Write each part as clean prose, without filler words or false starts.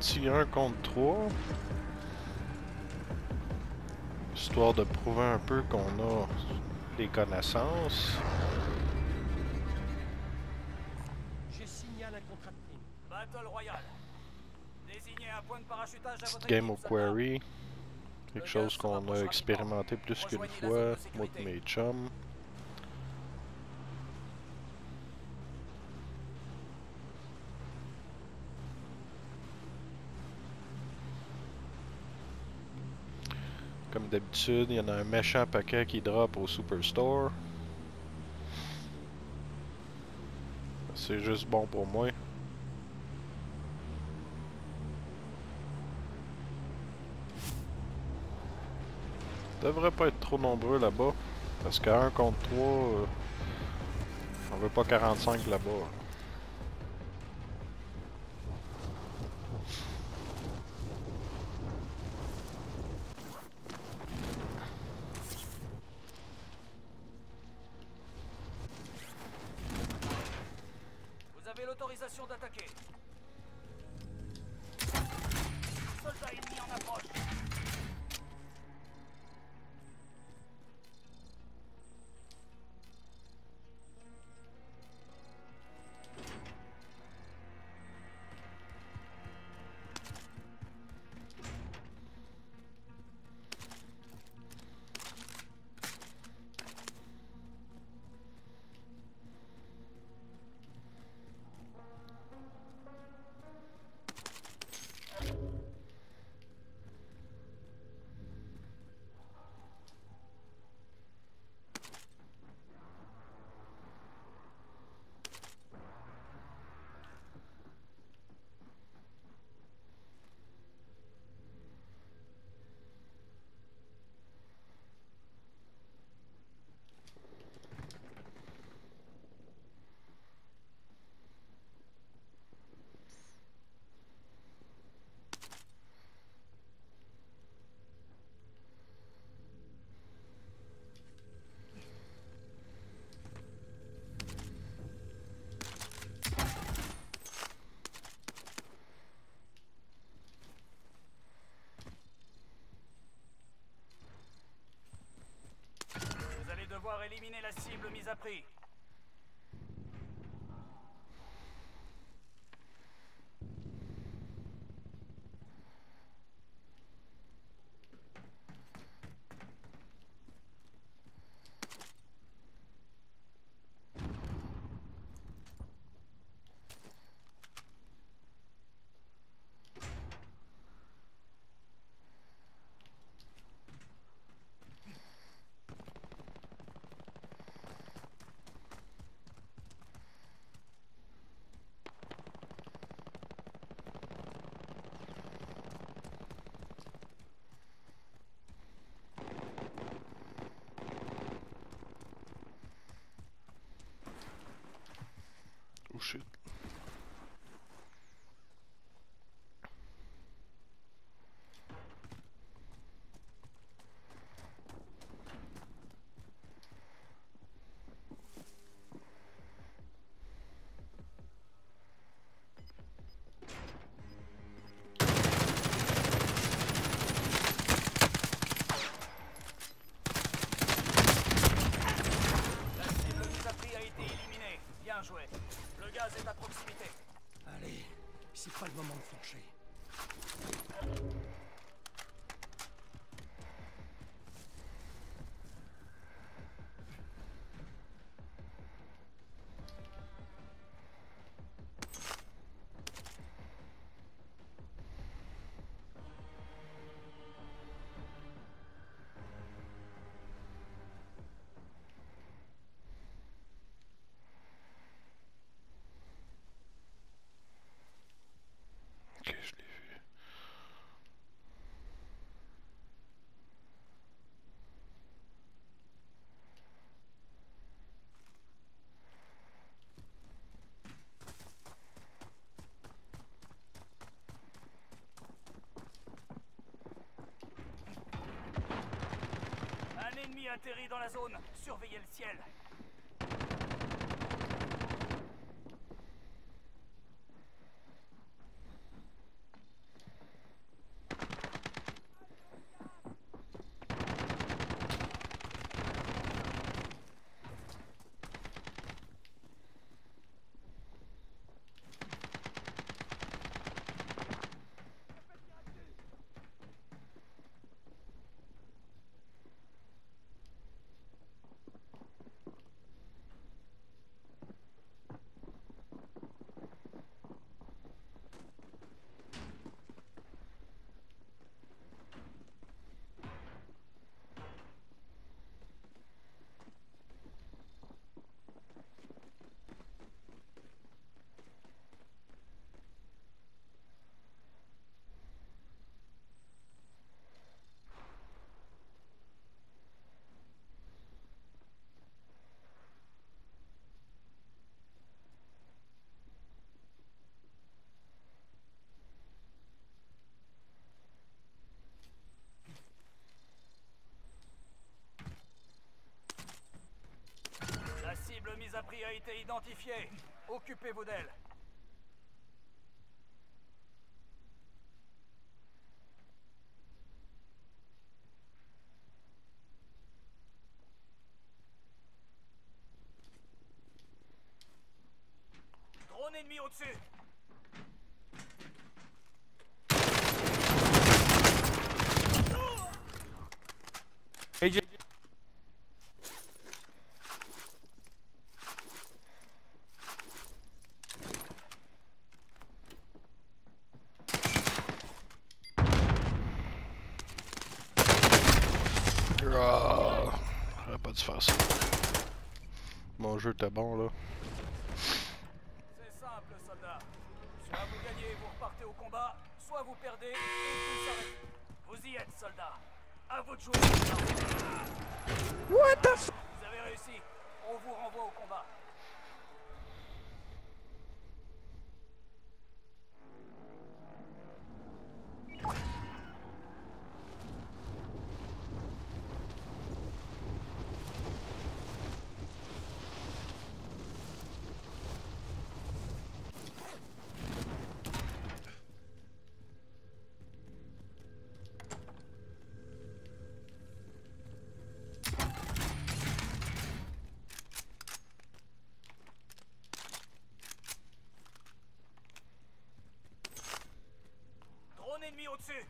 petit 1 contre 3. Histoire de prouver un peu qu'on a des connaissances. Je signale un contrat de prime. Battle Royale. Désignez un point de parachutage à Petite votre game équipe, au soldat. Quarry. Le Quelque gaz chose se qu'on rapproche a rapidement. expérimenté plus qu'une Rejoignez la zone fois, de moi et sécurité. mes chums. Comme d'habitude, il y en a un méchant paquet qui drop au Superstore. C'est juste bon pour moi. Devrait pas être trop nombreux là-bas. Parce qu'à 1 contre 3, on veut pas 45 là-bas. Vous avez l'autorisation d'attaquer. Soldat ennemi en approche. Vous allez devoir éliminer la cible mise à prix. Oh shit. La cible mise à prix a été éliminée. Bien joué. Le gaz est à proximité. Allez, c'est pas le moment de flancher. Ok, je l'ai vu. Un ennemi atterrit dans la zone. Surveillez le ciel. mis-à-prix a été identifié. Occupez-vous d'elle. Drone ennemi au-dessus. Ah, j'aurais pas dû faire ça. Mon jeu était bon là. C'est simple, soldat. Soit vous gagnez et vous repartez au combat, soit vous perdez et tout s'arrête. Vous y êtes, soldat. À vous de jouer. What the f... Vous avez réussi. On vous renvoie au combat. Drone ennemi au-dessus.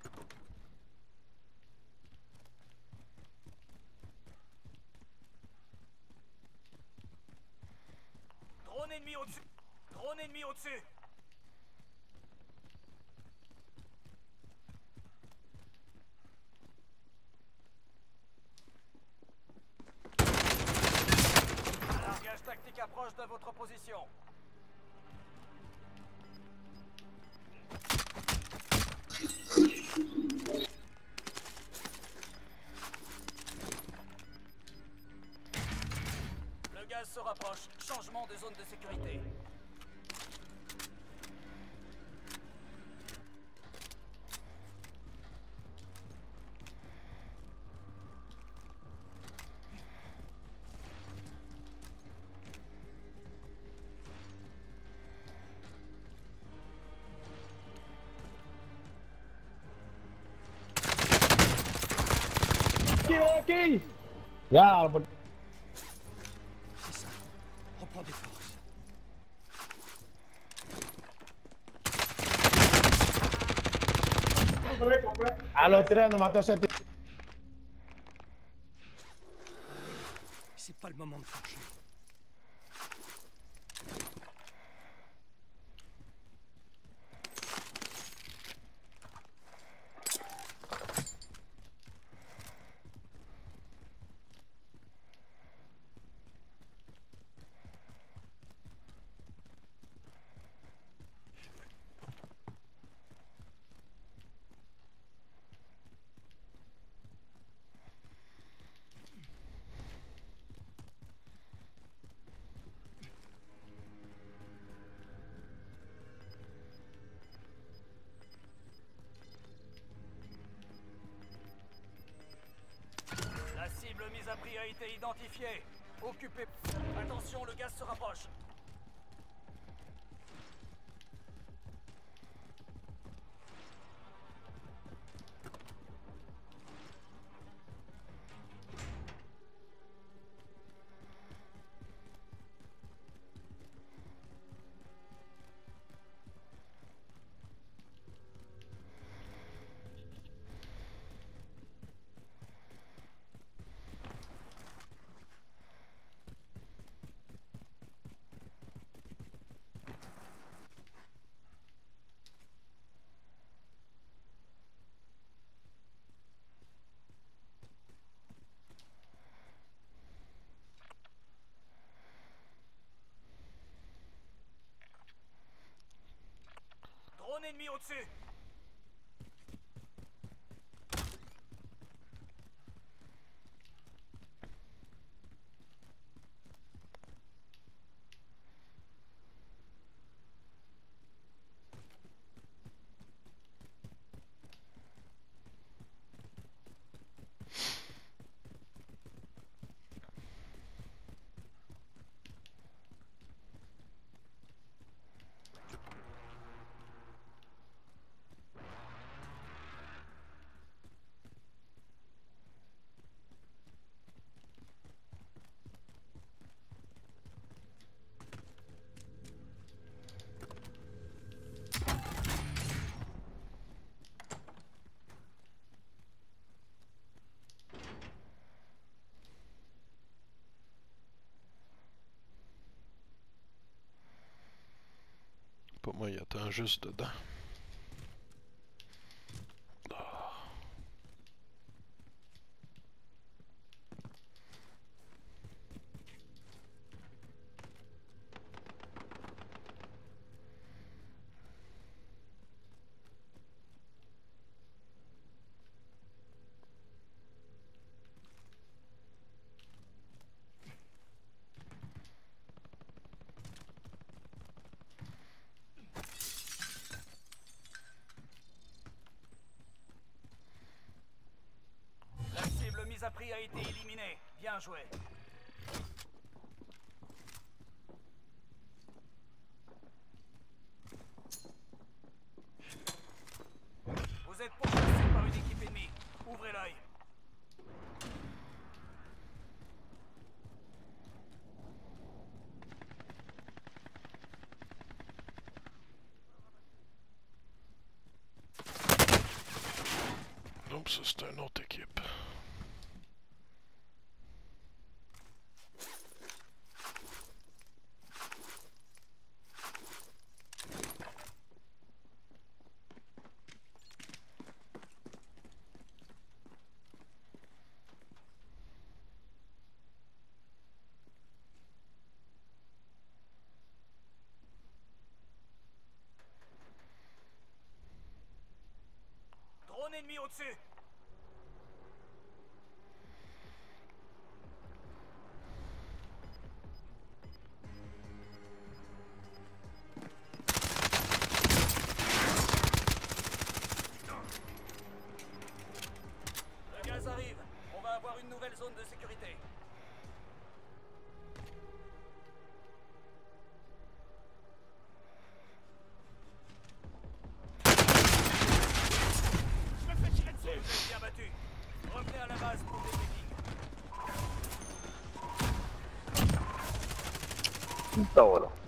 Drone ennemi au-dessus. Drone ennemi au-dessus. Un largage tactique approche de votre position. Le gaz se rapproche. Changement de zone de sécurité. Regarde, C'est ça. Reprends des forces. allo treno, ma tu senti. C'est pas le moment de flancher. La cible mise à prix a été identifiée. Occupez. Attention, le gaz se rapproche. Drone ennemi au-dessus. il attend juste dedans. La cible mise à prix a été éliminée. Bien joué. Vous êtes pourchassé par une équipe ennemie. Ouvrez l'œil. Donc ça c'est une autre équipe. Drone ennemi au-dessus. Le gaz arrive. On va avoir une nouvelle zone de sécurité. Je me fais tirer dessus. Vous êtes bien battu. Revenez à la base pour des briefings. Puta hora.